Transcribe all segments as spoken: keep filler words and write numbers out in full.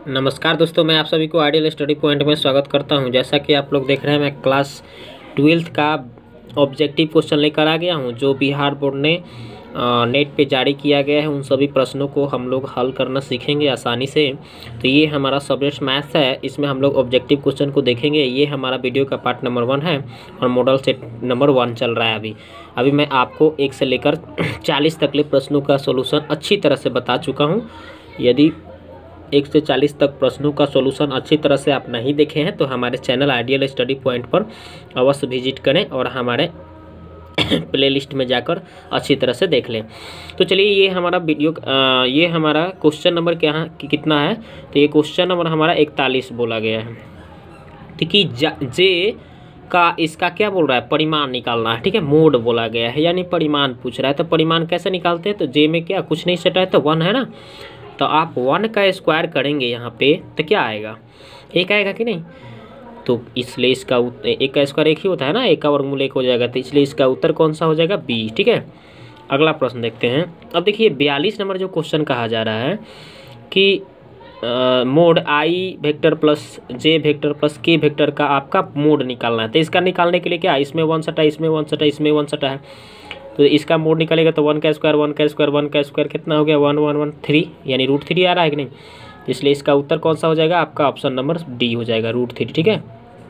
नमस्कार दोस्तों, मैं आप सभी को आइडियल स्टडी पॉइंट में स्वागत करता हूं। जैसा कि आप लोग देख रहे हैं, मैं क्लास ट्वेल्थ का ऑब्जेक्टिव क्वेश्चन लेकर आ गया हूं, जो बिहार बोर्ड ने नेट पे जारी किया गया है। उन सभी प्रश्नों को हम लोग हल करना सीखेंगे आसानी से। तो ये हमारा सब्जेक्ट मैथ्स है, इसमें हम लोग ऑब्जेक्टिव क्वेश्चन को देखेंगे। ये हमारा वीडियो का पार्ट नंबर वन है और मॉडल सेट नंबर वन चल रहा है। अभी अभी मैं आपको एक से लेकर चालीस तक के प्रश्नों का सोल्यूशन अच्छी तरह से बता चुका हूँ। यदि एक से चालीस तक प्रश्नों का सॉल्यूशन अच्छी तरह से आप नहीं देखे हैं तो हमारे चैनल आइडियल स्टडी पॉइंट पर अवश्य विजिट करें और हमारे प्लेलिस्ट में जाकर अच्छी तरह से देख लें। तो चलिए, ये हमारा वीडियो आ, ये हमारा क्वेश्चन नंबर क्या है कि कितना है। तो ये क्वेश्चन नंबर हमारा इकतालीस बोला गया है। ठीक है, जे का इसका क्या बोल रहा है, परिमाण निकालना है। ठीक है, मोड बोला गया है, यानी परिमाण पूछ रहा है। तो परिमाण कैसे निकालते हैं? तो जे में क्या कुछ नहीं सटा है तो वन है ना, तो आप वन का स्क्वायर करेंगे यहाँ पे तो क्या आएगा, एक आएगा कि नहीं। तो इसलिए इसका एक का स्क्वायर एक ही होता है ना, एक का वर्गमूल एक हो जाएगा, तो इसलिए इसका उत्तर कौन सा हो जाएगा, बी। ठीक है, अगला प्रश्न देखते हैं। अब देखिए बयालीस नंबर जो क्वेश्चन कहा जा रहा है कि mod I vector plus J vector plus K vector का आपका मोड निकालना है। तो इसका निकालने के लिए क्या, इसमें वन सटा, इसमें वन सटा, इसमें वन सटा है, तो इसका मोड निकलेगा तो वन का स्क्वायर वन का स्क्वायर वन का स्क्वायर कितना हो गया, वन वन वन थ्री, यानी रूट थ्री आ रहा है कि नहीं। इसलिए इसका उत्तर कौन सा हो जाएगा, आपका ऑप्शन नंबर डी हो जाएगा, रूट थ्री। ठीक है,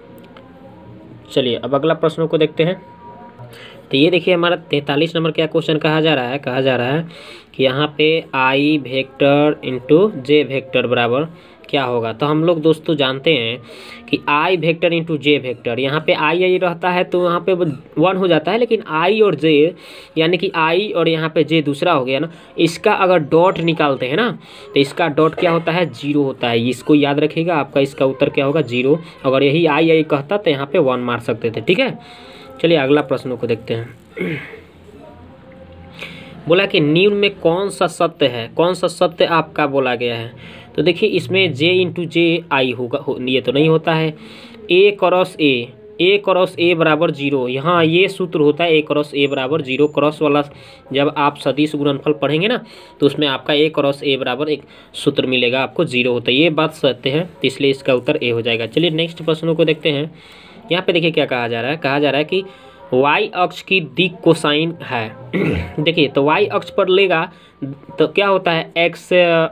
चलिए अब अगला प्रश्नों को देखते हैं। तो ये देखिए हमारा तैंतालीस नंबर क्या क्वेश्चन कहा जा रहा है। कहा जा रहा है कि यहाँ पे I vector into J vector बराबर क्या होगा। तो हम लोग दोस्तों जानते हैं कि I vector into J vector, यहाँ पे आई आई रहता है तो यहाँ पे वन हो जाता है, लेकिन आई और जे यानी कि आई और यहाँ पे जे दूसरा हो गया ना, इसका अगर डॉट निकालते हैं ना तो इसका डॉट क्या होता है, जीरो होता है। इसको याद रखिएगा, आपका इसका उत्तर क्या होगा, जीरो। अगर यही आई आई कहता तो यहाँ पे वन मार सकते थे। ठीक है, चलिए अगला प्रश्नों को देखते हैं। बोला कि निम्न में कौन सा सत्य है, कौन सा सत्य आपका बोला गया है। तो देखिए इसमें जे इंटू जे आई होगा, हो, ये तो नहीं होता है। ए क्रॉस ए, ए क्रॉस ए बराबर जीरो, यहाँ ये सूत्र होता है ए क्रॉस ए बराबर जीरो। क्रॉस वाला जब आप सदिश गुणनफल पढ़ेंगे ना तो उसमें आपका ए क्रॉस ए बराबर एक सूत्र मिलेगा, आपको जीरो होता है। ये बात सत्य है, तो इसलिए इसका उत्तर ए हो जाएगा। चलिए नेक्स्ट प्रश्नों को देखते हैं। यहाँ पे देखिए क्या कहा जा रहा है। कहा जा रहा है कि y अक्ष की दिक कोसाइन है। देखिए तो y अक्ष पर लेगा तो क्या होता है, x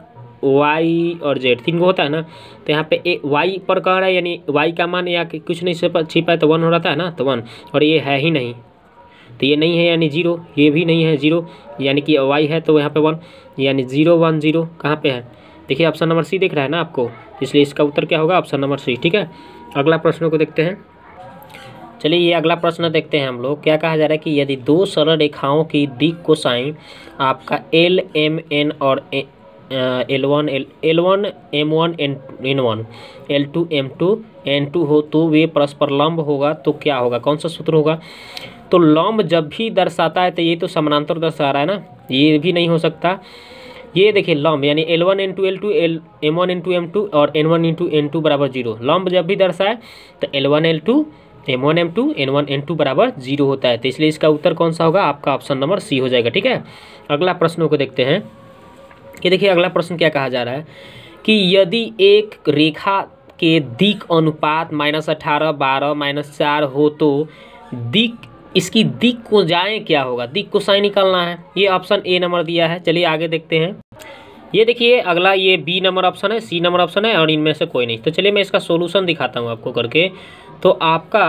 y और z तीन को होता है ना। तो यहाँ पे ए y पर कह रहा है, यानी y का मान या कुछ नहीं छिपा है तो वन हो रहा है ना, तो वन, और ये है ही नहीं तो ये नहीं है यानी जीरो, ये भी नहीं है जीरो, यानी कि y है तो यहाँ पे वन, यानी जीरो वन जीरो कहाँ पे है। देखिए ऑप्शन नंबर सी दिख रहा है ना आपको, इसलिए इसका उत्तर क्या होगा, ऑप्शन नंबर सी। ठीक है, अगला प्रश्नों को देखते हैं। चलिए ये अगला प्रश्न देखते हैं हम लोग। क्या कहा जा रहा है कि यदि दो सरल रेखाओं की दिक कोसाइन आपका एल एम एन और L one L L one M one N N one L two M two N two हो तो वे परस्पर लंब होगा, तो क्या होगा, कौन सा सूत्र होगा। तो लंब जब भी दर्शाता है तो ये तो समानांतर दर्शा रहा है ना, ये भी नहीं हो सकता। ये देखिए लंब यानी L one into L two L M one into M two और N one into N two बराबर जीरो। लंब जब भी दर्शाए तो L one L two M one M two N one N two बराबर जीरो होता है, तो इसलिए इसका उत्तर कौन सा होगा, आपका ऑप्शन नंबर सी हो जाएगा। ठीक है, अगला प्रश्नों को देखते हैं कि देखिए अगला प्रश्न क्या कहा जा रहा है कि यदि एक रेखा के दिक अनुपात माइनस अठारह बारह माइनस चार हो तो दिक इसकी दिक को जाए क्या होगा, दिक को साइन निकालना है। ये ऑप्शन ए नंबर दिया है। चलिए आगे देखते हैं। ये देखिए अगला ये बी नंबर ऑप्शन है, सी नंबर ऑप्शन है और इनमें से कोई नहीं। तो चलिए मैं इसका सोल्यूशन दिखाता हूँ आपको करके। तो आपका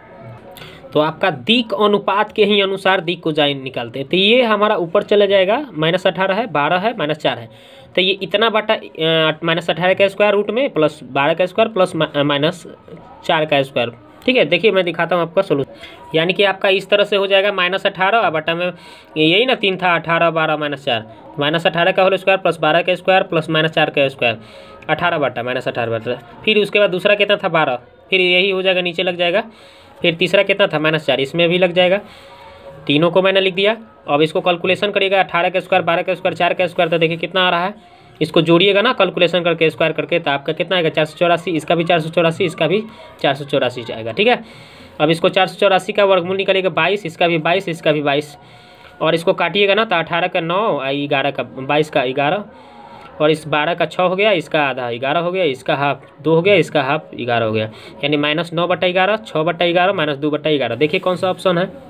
तो आपका दिक अनुपात के ही अनुसार दिक को जाए निकालते हैं। तो ये हमारा ऊपर चला जाएगा, माइनस अठारह है, बारह है, माइनस चार है, तो ये इतना बटा माइनस अठारह का स्क्वायर रूट में प्लस बारह का स्क्वायर प्लस माइनस चार का स्क्वायर। ठीक है, देखिए मैं दिखाता हूँ आपका सोल्यूशन। यानी कि आपका इस तरह से हो जाएगा माइनस अठारह बटा में यही ना तीन था, अठारह बारह माइनस चार, माइनस अठारह का होल स्क्वायर प्लस बारह का स्क्वायर प्लस माइनस चार का स्क्वायर, अठारह बटा माइनस अठारह बटा। फिर उसके बाद दूसरा कितना था, बारह, फिर यही हो जाएगा, नीचे लग जाएगा। फिर तीसरा कितना था, माइनस चार, इसमें भी लग जाएगा। तीनों को मैंने लिख दिया। अब इसको कैलकुलेशन करिएगा, अठारह का स्क्वायर बारह का स्क्वायर चार का स्क्वायर, तो देखिए कितना आ रहा है। इसको जोड़िएगा ना कैलकुलेशन करके स्क्वायर करके, तो आपका कितना आएगा, चार सौ चौरासी। इसका भी चार सौ चौरासी, इसका भी चार सौ चौरासी जाएगा। ठीक है, अब इसको चार सौ चौरासी का वर्गमूल निकालिएगा बाईस, इसका भी बाईस, इसका भी बाईस, और इसको काटिएगा ना तो अठारह का नौ, ग्यारह का बाईस का ग्यारह, और इस बारह का छः हो गया, इसका आधा ग्यारह हो गया, इसका हाफ दो हो गया, इसका हाफ ग्यारह हो गया, यानी माइनस नौ बट्टा ग्यारह, छः बट्टा ग्यारह माइनस दो बट्टा ग्यारह। देखिए कौन सा ऑप्शन है,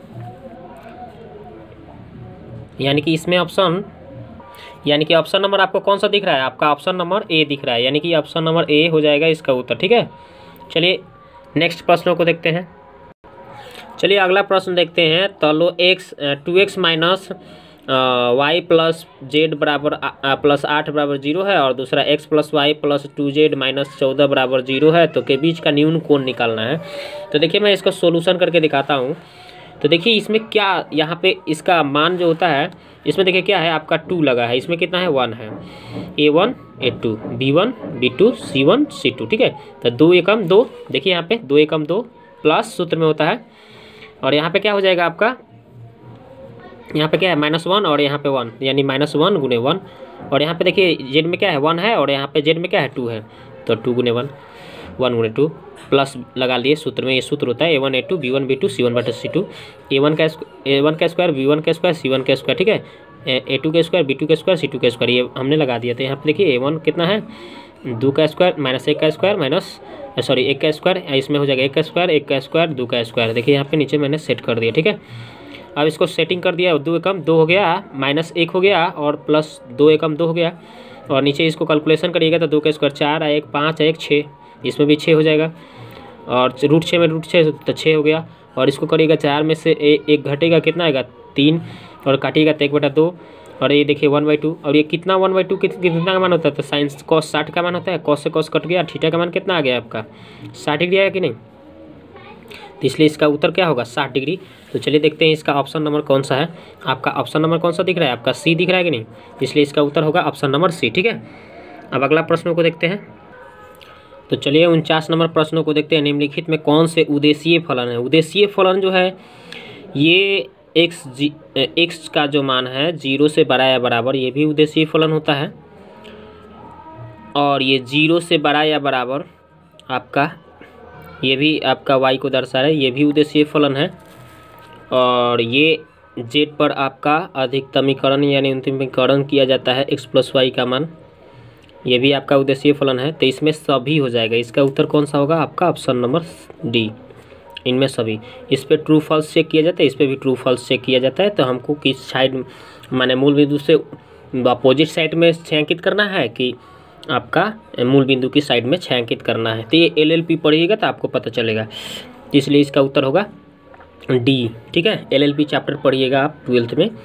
यानी कि इसमें ऑप्शन यानी कि ऑप्शन नंबर आपको कौन सा दिख रहा है, आपका ऑप्शन नंबर ए दिख रहा है, यानी कि ऑप्शन नंबर ए हो जाएगा इसका उत्तर। ठीक है, चलिए नेक्स्ट प्रश्नों को देखते हैं। चलिए अगला प्रश्न देखते हैं। तलो X two X minus Y plus Z बराबर प्लस आठ बराबर जीरो है, और दूसरा X plus Y plus two Z minus चौदह बराबर जीरो है, तो के बीच का न्यून कोण निकालना है। तो देखिए मैं इसको सोल्यूशन करके दिखाता हूँ। तो देखिए इसमें क्या, यहाँ पे इसका मान जो होता है, इसमें देखिए क्या है, आपका टू लगा है, इसमें कितना है, वन है, A one A two B one B two C one C two. ठीक है, तो दो एकम दो, देखिए यहाँ पे दो एकम दो प्लस सूत्र में होता है, और यहाँ पे क्या हो जाएगा आपका, यहाँ पे क्या है माइनस वन, और यहाँ पे वन, यानी माइनस वन गुने वन, और यहाँ पे देखिए जेड में क्या है वन है, और यहाँ पे जेड में क्या है टू है, तो टू गुने वन, वन गुने टू प्लस लगा लिए सूत्र में, ये सूत्र होता है A one A two B one B two C one बटे सी टू, ए वन का ए वन का स्क्वायर बी वन का स्क्वायर सी वन का स्क्वायर। ठीक है, ए टू का स्क्वायर बी टू का स्क्वायर सी टू का स्क्वायर, ये हमने लगा दिया। तो यहाँ पे देखिए ए वन कितना है, दो का स्क्वायर माइनस एक का स्क्वायर माइनस सॉरी एक का स्क्वायर, इसमें हो जाएगा एक का स्क्वायर एक का स्क्वायर दो का स्क्वायर। देखिए यहाँ पे नीचे मैंने सेट कर दिया। ठीक है, अब इसको सेटिंग कर दिया, दो एकम दो हो गया, माइनस एक हो गया, और प्लस दो एकम दो हो गया, और नीचे इसको कैलकुलेशन करिएगा तो दो का स्क्वायर चार है, एक पाँच है, एक छः, इसमें भी छः हो जाएगा, और रूट छः में रूट छः तो छः हो गया, और इसको करिएगा चार में से ए, एक घटेगा कितना आएगा तीन, और काटिएगा तो एक बटा दो, और ये देखिए वन बाई टू, और ये कितना वन बाई टू कितना का मान होता है, तो साइंस कॉस साठ का मान होता है, कॉस से कॉस कट गया, थीटा का मान कितना आ गया आपका साठ डिग्री आया कि नहीं, तो इसलिए इसका उत्तर क्या होगा साठ डिग्री। तो चलिए देखते हैं इसका ऑप्शन नंबर कौन सा है, आपका ऑप्शन नंबर कौन सा दिख रहा है, आपका सी दिख रहा है कि नहीं, इसलिए इसका उत्तर होगा ऑप्शन नंबर सी। ठीक है, अब अगला प्रश्नों को देखते हैं। तो चलिए उनचास नंबर प्रश्नों को देखते हैं। निम्नलिखित में कौन से उद्देशीय फलन है, उद्देशीय फलन जो है ये एक्स जी एक्स का जो मान है जीरो से बड़ा या बराबर, ये भी उद्देशीय फलन होता है, और ये जीरो से बड़ा या बराबर आपका ये भी आपका वाई को दर्शा रहा है, ये भी उद्देशीय फलन है, और ये जेड पर आपका अधिकतमीकरण यानी अंतिमीकरण किया जाता है एक्स प्लस वाई का मान, ये भी आपका उद्देशीय फलन है। तो इसमें सभी हो जाएगा, इसका उत्तर कौन सा होगा, आपका ऑप्शन नंबर डी, इनमें सभी। इस पर ट्रू फॉल्स चेक किया जाता है, इस पर भी ट्रू फॉल्स चेक किया जाता है। तो हमको किस साइड माने मूल बिंदु से अपोजिट साइड में छायांकित करना है कि आपका मूल बिंदु की साइड में छायांकित करना है। तो ये एल एल पी पढ़िएगा तो आपको पता चलेगा, इसलिए इसका उत्तर होगा डी। ठीक है, एल एल पी चैप्टर पढ़िएगा आप ट्वेल्थ में,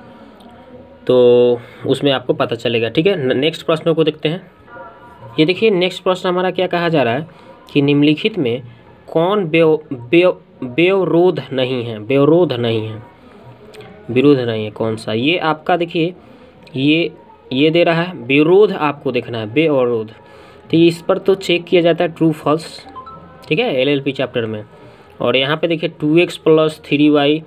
तो उसमें आपको पता चलेगा। ठीक है, नेक्स्ट प्रश्नों को देखते हैं। ये देखिए नेक्स्ट प्रश्न हमारा क्या कहा जा रहा है कि निम्नलिखित में कौन व्यवरोध नहीं है, व्यवरोध नहीं है, विरोध नहीं है, कौन सा, ये आपका देखिए ये ये दे रहा है, विरोध आपको देखना है, व्यवरोध। तो इस पर तो चेक किया जाता है ट्रू फॉल्स। ठीक है, एल एल पी चैप्टर में। और यहाँ पे देखिए two X plus three Y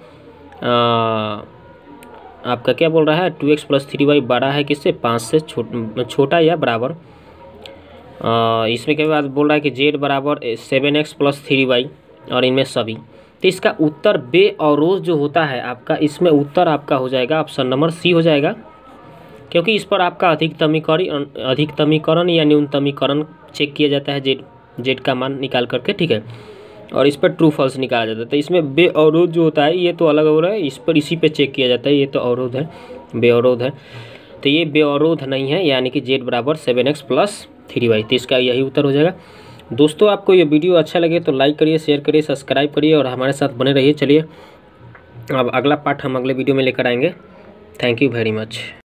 आपका क्या बोल रहा है, two X plus three Y बड़ा है किससे, पाँच से छोटा छोटा या बराबर। आ, इसमें क्या बात बोल रहा है कि जेड बराबर seven X plus three Y, और इनमें सभी। तो इसका उत्तर बेअवरोध जो होता है आपका, इसमें उत्तर आपका हो जाएगा ऑप्शन नंबर सी हो जाएगा, क्योंकि इस पर आपका अधिकतमीकरण अधिकतमीकरण या न्यूनतमीकरण चेक किया जाता है जेड जेड का मान निकाल करके। ठीक है, और इस पर ट्रू फॉल्स निकाला जाता है। तो इसमें बेअवरोध जो होता है ये तो अलग हो रहा है, इस पर इसी पे चेक किया जाता है, ये तो अवरोध है, बेअवरोध है। तो ये बेअवरोध नहीं है, यानी कि जेड बराबर seven X plus three Y, तो इसका यही उत्तर हो जाएगा। दोस्तों आपको ये वीडियो अच्छा लगे तो लाइक करिए, शेयर करिए, सब्सक्राइब करिए, और हमारे साथ बने रहिए। चलिए अब अगला पार्ट हम अगले वीडियो में लेकर आएंगे। Thank you very much.